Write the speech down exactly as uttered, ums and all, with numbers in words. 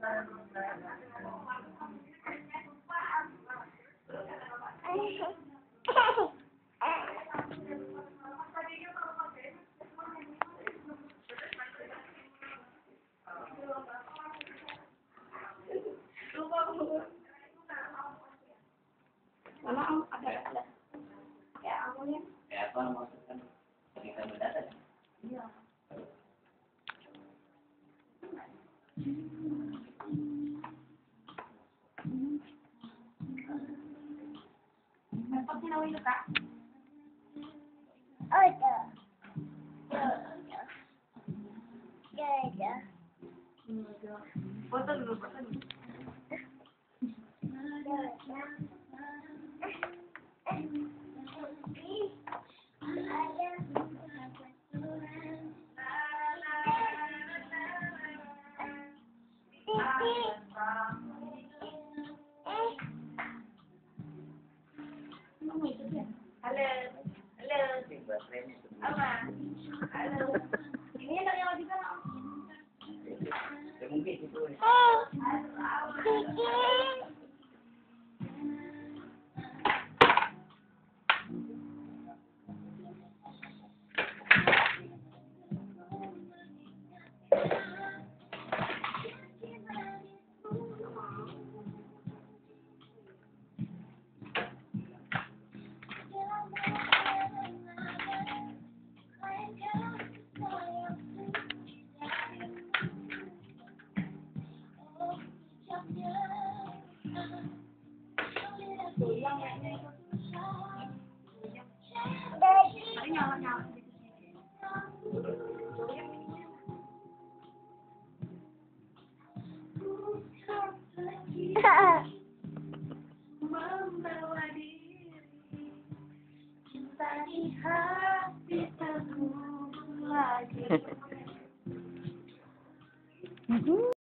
Mana ada ada ya amunya Kayak apa maksudnya? Pendidikan mendadak. iya apa sih namanya kak? Ada. Ada. Foto dulu, foto dulu. Halo, halo, apa? Halo, ini yang yang lagi sana. Ya mungkin itu. Tadi nyala-nyala di sini. Membawa diri cinta di hati teguh lagi.